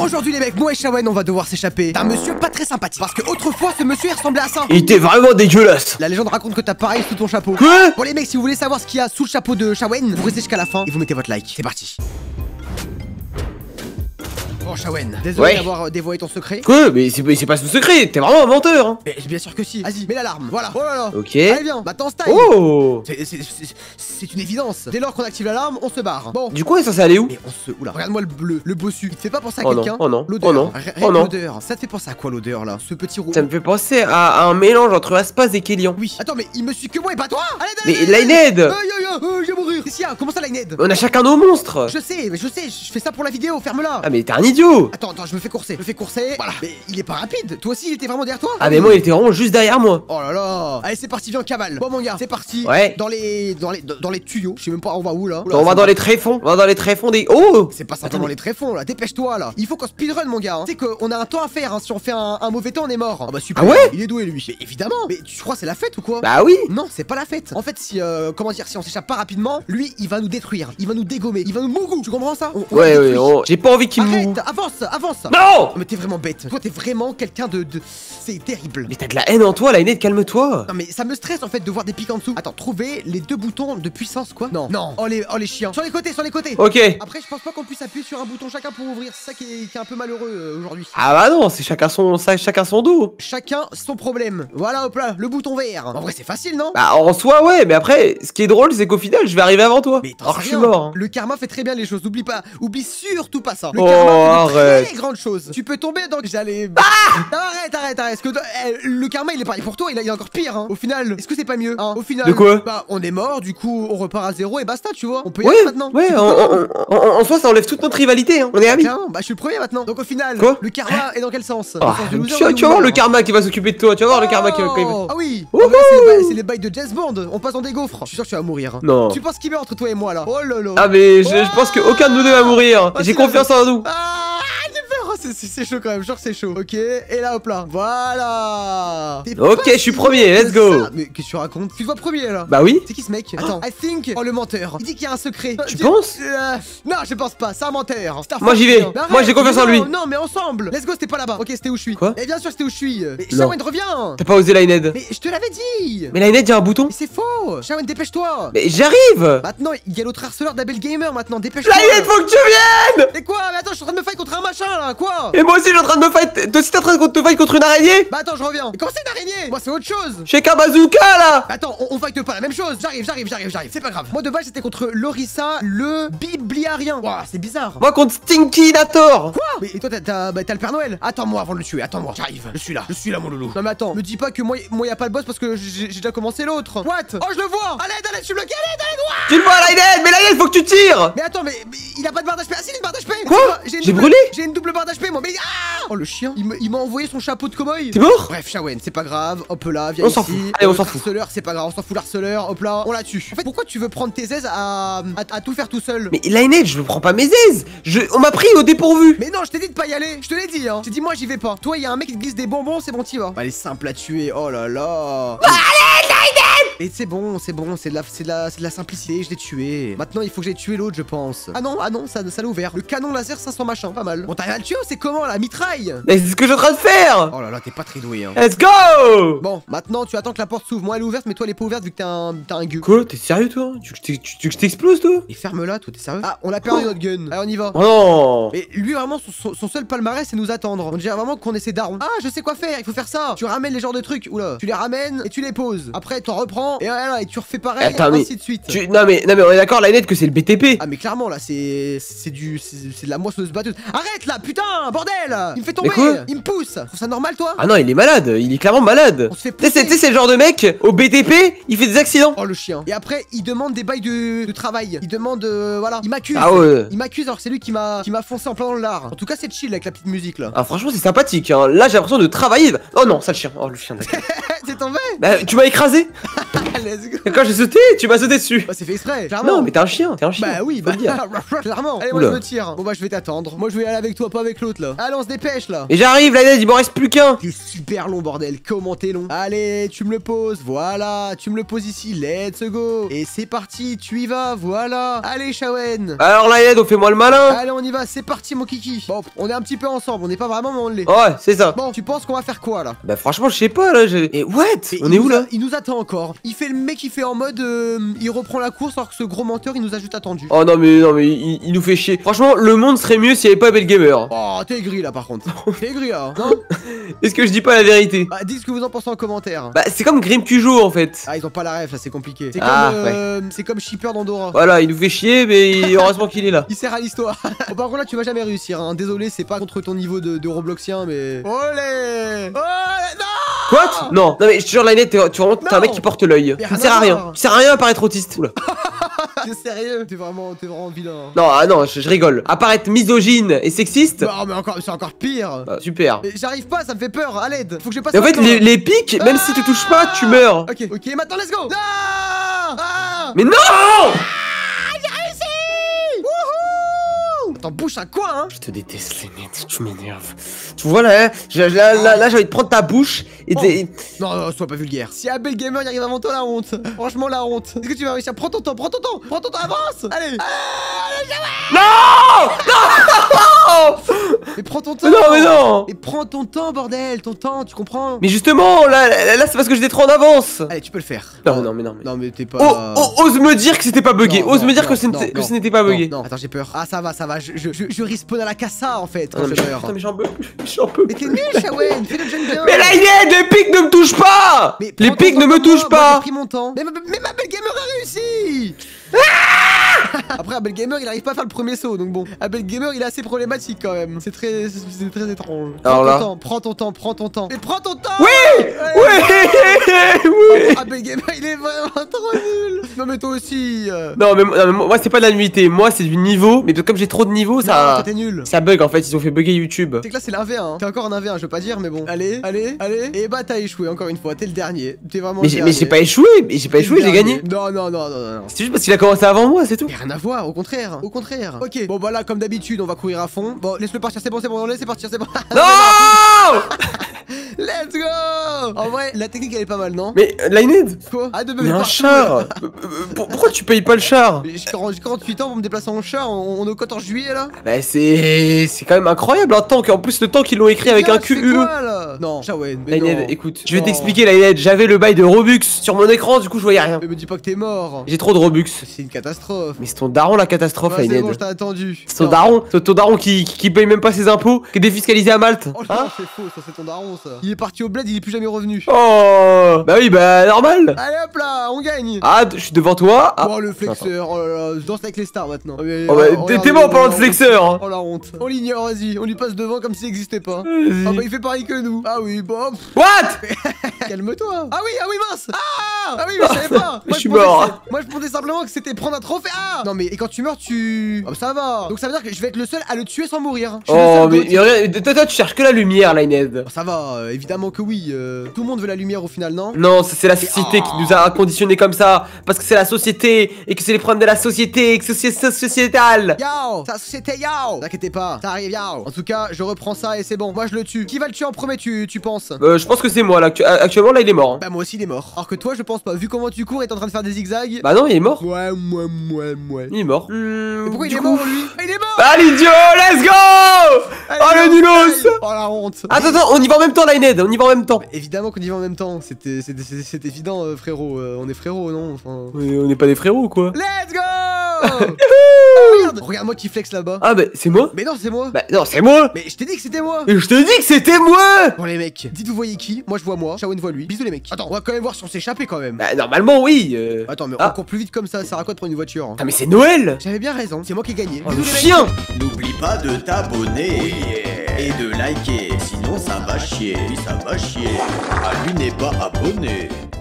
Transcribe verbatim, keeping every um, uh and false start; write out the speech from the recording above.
Aujourd'hui les mecs, moi et Shawen on va devoir s'échapper d'un monsieur pas très sympathique. Parce que autrefois ce monsieur il ressemblait à ça. Il était vraiment dégueulasse. La légende raconte que t'as pareil sous ton chapeau. Quoi? Bon les mecs, si vous voulez savoir ce qu'il y a sous le chapeau de Shawen, vous restez jusqu'à la fin et vous mettez votre like. C'est parti. Bon Shawen, désolé Ouais. d'avoir euh, dévoilé ton secret. Quoi? Mais c'est pas ce secret, t'es vraiment un menteur hein. Mais bien sûr que si. Vas-y, mets l'alarme. Voilà. Oh là là. Ok. Allez viens, maintenant style. Oh. C'est- c'est- c'est- C'est une évidence. Dès lors qu'on active l'alarme, on se barre. Bon. Du coup, ça c'est allé où? Et on se... Oula, regarde-moi le bleu, le bossu. Il te fait pas penser à Oh non, quelqu'un? oh non, L'odeur. oh non, Rien oh que non. l'odeur. Ça te fait penser à quoi l'odeur là? Ce petit roux. Ça me fait penser à, à un mélange entre Aspas et Kélian. Oui. Attends, mais il me suit que moi et pas toi. Allez, allez, Mais allez, Lined. Aïe aïe aïe, euh, je vais mourir. Qu'est-ce qu'il y a? Comment ça Lined? On a chacun nos monstres. Je sais, mais je sais, je fais ça pour la vidéo, ferme-la. Ah mais t'es un idiot. Attends, attends, je me fais courser, je me fais courser. Voilà. Mais il est pas rapide. Toi aussi, il était vraiment derrière toi? Ah mais moi il était vraiment juste derrière moi. Oh là là. Allez, c'est parti, viens en cavale. Bon mon gars, c'est parti. Ouais. Dans les dans les dans les tuyaux. Je sais même pas on va où là. Oula, On va c'est dans pas- les tréfonds. On va dans les tréfonds des. Oh. C'est pas simplement les tréfonds là, dépêche-toi là. Il faut qu'on speedrun mon gars. Hein. Tu sais qu'on a un temps à faire, hein. Si on fait un, un mauvais temps, on est mort. Ah bah super. Ah ouais. Il est doué lui. Mais évidemment. Mais tu crois c'est la fête ou quoi? Bah oui. Non, c'est pas la fête. En fait, si euh, comment dire, si on s'échappe pas rapidement, lui, il va nous détruire, il va nous dégommer, il va nous mougou. Tu comprends ça? On- on Ouais le ouais. détruit. on- J'ai pas envie qu'il me moue. Arrête, avance, avance. Non. Mais t'es vraiment bête. Toi, t'es vraiment quelqu'un de, de... C'est terrible. Mais t'as de la haine en toi, Lined, calme-toi. Non mais ça me stresse en fait de voir des pics en dessous. Attends, trouver les deux boutons de puissance quoi? Non. Non. Oh les, oh les chiens. Sur les côtés, sur les côtés. Ok. Après, je pense pas qu'on puisse appuyer sur un bouton chacun pour ouvrir. C'est ça qui est, qui est un peu malheureux euh, aujourd'hui. Ah bah non, c'est chacun son, ça, chacun son dos. Chacun son problème. Voilà, hop là, le bouton vert. En vrai, c'est facile, non? Bah en soi ouais, mais après, ce qui est drôle, c'est qu'au final, je vais arriver avant toi. Mais t'en Alors sais je suis rien. mort. Hein. Le karma fait très bien les choses. N'oublie pas, oublie surtout pas ça. Le Oh, karma fait de arrête. très grandes choses. Tu peux tomber dans. J'allais. Ah arrête, arrête, arrête. Parce que eh, le karma, il est pareil pour toi. Il, a- il est encore pire. Hein. Au final, est-ce que c'est pas mieux? Hein. Au final. De quoi? Bah, on est mort. Du coup, on repart à zéro et basta. Tu vois. On peut y Ouais, aller maintenant. ouais, Tu en, peux pas en- en- en soi, ça enlève toute notre rivalité, hein. On est amis. Tiens, bah je suis le premier maintenant. Donc au final, Quoi? le karma est dans quel sens? Dans Ah, le sens du tu, loser tu ou vas du voir winner? le karma qui va s'occuper de toi, tu vas voir le karma qui va. qui va- Oh, ah oui. Wouhou. En vrai, c'est les bails- c'est les bails de James Bond. On passe dans des gaufres. Je suis sûr que tu vas mourir. Non. Tu penses qu'il meurt entre toi et moi là? Oh là là. Ah mais je, je pense qu'aucun de nous deux va mourir. Ah, J'ai c'est confiance en nous. Ah, j'ai peur. Oh, c'est- c'est c'est chaud quand même. Genre c'est chaud. Ok. Et là hop là. Voilà. T'es Ok, pas je suis si premier, mauvais let's que go. ça. Mais qu'est-ce que tu racontes? Tu te vois premier là? Bah oui. C'est qui ce mec? Attends. I think. Oh le menteur. Il dit qu'il y a un secret. Tu penses? Euh, Non, je pense pas. C'est un menteur. C'est un Moi, j'y vais. menteur. Mais Moi, arrête. j'ai confiance en Non, lui. Non, mais ensemble. Let's go. C'était pas là-bas. Ok, c'était où je suis. Quoi? Et bien sûr, c'était où je suis. Mais Non. Shawen, reviens. T'as pas osé Lined. Mais je te l'avais dit. Mais Lined, y'a un bouton. Mais c'est faux. Shawen, dépêche-toi. Mais j'arrive. Maintenant, il y a l'autre harceleur d'Abel Gamer maintenant. Dépêche-toi. Lined, faut que tu viennes. Mais quoi? Mais attends, je suis en train de me fight contre un machin là. Quoi? Et moi aussi, je suis en train de me fight. Toi aussi, t'es en train de te fight contre une araignée. Bah attends, je reviens. Mais comment c'est une araignée? Moi, c'est autre chose. J'ai qu'un bazooka là. Bah attends, on, on fight pas la même chose. J'arrive, j'arrive, j'arrive, j'arrive. C'est pas grave. Moi de base, c'était contre Lorissa, le bibliarien. Ouah, c'est bizarre. Moi contre Stinky Nator. Quoi? Mais et toi, t'as t'as bah, t'as le Père Noël. Attends-moi avant de le tuer. Attends-moi. J'arrive. Je suis là. Je suis là, mon loulou. Non mais attends, me dis pas que moi, moi y a pas le boss parce que j'ai j'ai déjà commencé l'autre. What? Oh, je le vois. Allez, allez, je suis bloqué. Allez, allez, droit. Tu le vois Lined. Mais Lined, faut que tu tires. Mais attends, mais, mais il a pas de barre d'H P. Ah si, il a une barre d'H P. Quoi? J'ai une J'ai double- brûlé. J'ai une double barre d'H P moi. Mais ah! Oh le chien. Il me- il m'a envoyé son chapeau de cow-boy. T'es mort? Bref, Shawen, c'est pas grave. Hop là, viens On ici. s'en fout. Allez, on Le s'en fout. harceleur, c'est pas grave. On s'en fout l'harceleur. Hop là, on la tue. En fait, pourquoi tu veux prendre tes aises à, à, à tout faire tout seul? Mais Lined, je ne prends pas mes aises. Je... On m'a pris au dépourvu. Mais non, je t'ai dit de pas y aller. Je te l'ai dit, hein. Je t'ai dit, moi, j'y vais pas. Toi, il y a un mec qui te glisse des bonbons, c'est bon, t'y vas. Elle est simple à tuer. Oh là là. Et c'est bon, c'est bon, c'est de la, c'est de la, c'est de la simplicité. Je l'ai tué. Maintenant, il faut que j'aille tuer l'autre, je pense. Ah non, ah non, ça, ça l'a ouvert. Le canon laser cinq cents machin, pas mal. Bon, t'arrives à le tuer ou c'est comment la mitraille? Mais c'est ce que je suis en train de faire. Oh là là, t'es pas très doué, hein. Let's go. Bon, maintenant, tu attends que la porte s'ouvre. Moi, elle est ouverte, mais toi, elle est pas ouverte vu que t'es un, t'es un gueux. Quoi? T'es sérieux toi? Tu veux que je t'ex- tu veux que je t'explose toi? Et ferme-la, toi, t'es sérieux? Ah, on a perdu notre gun. Allez, on y va. Oh non. Et lui vraiment son, son- son seul palmarès c'est nous attendre. On dirait vraiment qu'on essaie daron. Ah je sais quoi faire, il faut faire ça. Tu ramènes les genres de trucs, oula. Tu les ramènes et tu les poses. Après t'en reprends et voilà et tu refais pareil Attends, et mais ainsi de suite. Tu... Non mais non mais on est d'accord Lined que c'est le B T P. Ah mais clairement là c'est c'est du c'est c'est de la moissonneuse batteuse. Arrête là putain bordel. Il me fait tomber. Mais quoi? Il me pousse. Tu trouves ça normal toi? Ah non il est malade, il est clairement malade. On se fait Tu sais c'est- pousser. tu sais, c'est le genre de mec au B T P il fait des accidents. Oh le chien. Et après il demande des bails de, de travail. Il demande euh, voilà. Il m'accuse. Ah ouais. Il m'accuse alors que c'est lui qui m'a qui m'a foncé en plein dans le lard. En tout cas c'est chill avec la petite musique là. Ah franchement c'est sympathique hein. Là j'ai l'impression de travailler. Oh non sale chien. Oh le chien d'accord. C'est tombé. Bah tu m'as écrasé. Let's go. Quand j'ai sauté, tu m'as sauté dessus. Bah c'est fait exprès, clairement. Non, mais t'es un chien, t'es un chien. Bah oui, faut bah le dire. clairement. Allez, moi Oula. je me tire. Bon bah je vais t'attendre. Moi je vais aller avec toi, pas avec l'autre là. Allez, on se dépêche là. Et j'arrive, là, il m'en reste plus qu'un. T'es super long, bordel. Comment t'es long? Allez, tu me le poses. Voilà, tu me le poses ici. Let's go. Et c'est parti, tu y vas. Voilà. Allez, Shawen. Alors là, Ned, on fait moi le malin. Allez, on y va. C'est parti, mon kiki. Bon, on est un petit peu ensemble. On n'est pas vraiment, mais on l'est. Ouais, c'est ça. Bon, tu penses qu'on va faire quoi là? Bah franchement, je sais pas là. j'ai- Et what? Et On il est où nous a- là? Il nous attend encore. Il fait le mec, il fait en mode. euh, il reprend la course alors que ce gros menteur, il nous a juste attendu. Oh non mais non mais il, il nous fait chier. Franchement, le monde serait mieux s'il y avait pas Abel Gamer. Oh, t'es gris là par contre. T'es gris là, non? Est-ce que je dis pas la vérité? Bah, dites ce que vous en pensez en commentaire. Bah c'est comme Grim Cujo en fait. Ah, ils ont pas la ref là, c'est compliqué. C'est Ah, comme, euh, c'est comme Shipper d'Andorra. Voilà, il nous fait chier, mais heureusement qu'il est là. Il sert à l'histoire. Bon, par contre là tu vas jamais réussir hein. Désolé, c'est pas contre ton niveau de, de Robloxien mais. Olé. Olé. Non. Quoi? Non, non mais je te jure, Linette, t'es tu vraiment t'es un Non. mec qui porte l'œil. Mais Tu ne rien sers à à rien. voir. Tu sers à rien à paraître autiste. Oula. T'es sérieux? T'es vraiment, t'es vraiment vilain. Non, ah non, je, je rigole. Apparaître misogyne et sexiste. Non mais encore, c'est encore pire. Bah, super. Mais j'arrive pas, ça me fait peur. À l'aide. Faut que je passe. Et en fait, maintenant, les, là. les pics, même si tu touches pas, tu meurs. Ok, ok, maintenant let's go. Ah, ah. Mais non! Attends, bouge à quoi hein? Je te déteste, Linette, tu m'énerves. Tu vois là, je- là, là, là, j'ai envie de prendre ta bouche et Oh. t'es. Non, non, sois pas vulgaire. Si Abel Gamer y arrive avant toi, la honte. Franchement, la honte. Est-ce que tu vas réussir? Prends ton temps, prends ton temps, prends ton temps, avance. Allez. Non! Mais prends ton temps. Non, mais non! Mais prends ton temps, bordel, ton temps, tu comprends? Mais justement, là, là, là, c'est parce que j'étais trop en avance. Allez, tu peux le faire. Non, non, mais non, mais. Non, mais t'es pas. Oh, oh, ose me dire que c'était pas bugué. Non, Ose non, me dire non, que ce non, n'était- que non, ce n'était pas non, bugué. Non, attends, j'ai peur. Ah, ça va, ça va. Je, je, je, je respawn à la cassa en fait quand Non, mais, je meurs. putain, mais j'en peux plus, j'en peux Mais t'es plus. nul, Shawen. Fais le jeune bien. Mais là, il est, les pics ne me touchent pas. Mais Les prends ton pics ne temps me comme moi, touchent moi, pas. J'ai pris mon temps. Mais, ma- mais ma Abel Gamer a réussi. Après, Abel Gamer il arrive pas à faire le premier saut donc bon. Abel Gamer il est assez problématique quand même. C'est très, c'est très étrange. Prends Alors ton là. temps, prends ton temps, prends ton temps. Mais prends ton temps. Oui, Ouais. oui, oui. Abel Gamer il est vraiment trop nul. Non mais toi aussi. euh. Non, mais, non, mais moi, c'est pas de la nullité. Moi, c'est du niveau. Mais comme j'ai trop de niveau, Non, ça. toi t'es nul. Ça bug en fait. Ils ont fait bugger YouTube. C'est que là c'est l'un v un. Hein. T'es encore en un v un, je veux pas dire mais bon. Allez, allez, allez. Et bah t'as échoué encore une fois. T'es le dernier. T'es vraiment. Mais le j'ai mais dernier. j'ai pas échoué. Mais j'ai pas T'es le échoué, j'ai dernier. gagné. Non, non, non, non, non, non. C'est juste parce qu'il a commencé avant moi, c'est tout. Mais rien à voir, au contraire, au contraire. Ok, bon bah là comme d'habitude on va courir à fond. Bon laisse-le partir, c'est bon, c'est bon, laissez partir, c'est bon. Non. Let's go. En vrai, la technique elle est pas mal, non? Mais euh, Lined, Quoi? Arrête de me mais mettre un partout, char. là. Euh, euh, pour- Pourquoi tu payes pas le char? Mais J'ai quarante- j'ai quarante-huit ans pour me déplacer en char, on, on est au quatorze juillet là. Bah c'est c'est quand même incroyable un tank. En plus le tank ils l'ont écrit avec Gars, un tu Q fais U E. quoi, là? Non, Shawen, mais non. Lined, écoute, je vais Non. t'expliquer Lined. J'avais le bail de Robux sur mon écran, du coup je voyais rien. Mais me dis pas que t'es mort. J'ai trop de Robux. C'est une catastrophe. Mais c'est ton daron la catastrophe, Ouais, c'est bon, Lined. je t'ai attendu. C'est ton Non. daron, c'est ton daron qui, qui, qui paye même pas ses impôts, qui est défiscalisé à Malte. Oh Hein non, c'est faux, ça c'est ton daron ça. Il est parti au bled, il est plus jamais revenu. Oh. Bah oui, bah normal. Allez hop là, on gagne. Ah, je suis devant toi. Ah. Oh le flexeur, oh là là, je danse avec les stars maintenant. Mais, Oh bah, oh, t'es regarde, t'es mort en parlant de oh, flexeur. Hein. Oh la honte. On l'ignore, vas-y, on lui passe devant comme s'il n'existait pas. Vas-y. Ah bah il fait pareil que nous. Ah oui, bon, pff, What? calme-toi. Ah oui, ah oui mince. Ah, ah oui, mais je savais pas. Je suis pensais mort. que c'est- Moi je pensais simplement que c'était prendre un trophée. Ah. Non mais et quand tu meurs, tu. Oh ça va. Donc ça veut dire que je vais être le seul à le tuer sans mourir. Je suis le Oh, seul mais, goat. mais regarde, toi, toi, tu cherches que la lumière, Lined. Oh, ça va, euh, évidemment que oui. euh, Tout le monde veut la lumière au final, non? Non, c'est c'est la société qui nous a conditionnés comme ça. Parce que c'est la société. Et que c'est les problèmes de la société. Et que c'est so- sociétal. Yo, ça c'était yo. T'inquiète pas, ça arrive yo. En tout cas, je reprends ça et c'est bon. Moi je le tue. Qui va le tuer en premier, tu, tu penses? Euh, je pense que c'est moi là. Actu- Actuellement, là, il est mort. Hein. Bah moi aussi il est mort. Alors que toi je pense pas. Vu comment tu cours et t'es en train de faire des zigzags. Bah non, il est mort. Ouais, ouais, ouais, ouais. Il est mort. Mais pourquoi il Du est coup- mort lui? Ah, il est mort. Ah, l'idiot, let's go. Allez, Oh, le go, nulos. bye. Oh la honte. Attends, attends, on y va en même temps, Lined. On y va en même temps. Évidemment qu'on y va en même temps. C'était c'est- c'est- c'est évident euh, frérot. Euh, on est frérot non? Enfin... Mais on n'est pas des frérots ou quoi? Let's go. Oh, regarde. Regarde-moi qui flex là-bas. Ah, bah c'est moi. Mais non c'est moi. Bah non, c'est moi. Mais je t'ai dit que c'était moi. Et je te dis que c'était moi. Bon les mecs, dites vous voyez qui? Moi je vois moi, Shawen voit lui. Bisous les mecs. Attends, on va quand même voir si on s'est échappé quand même. Bah normalement, oui. euh. Attends mais Ah. on court plus vite comme ça, ça sert à quoi de prendre une voiture hein? Ah, mais c'est Noël. J'avais bien raison, c'est moi qui ai gagné. Oh, le Bisous, les mecs. chien. N'oublie pas de t'abonner et de liker, sinon ça va chier, oui ça va chier. Ah lui n'est pas abonné.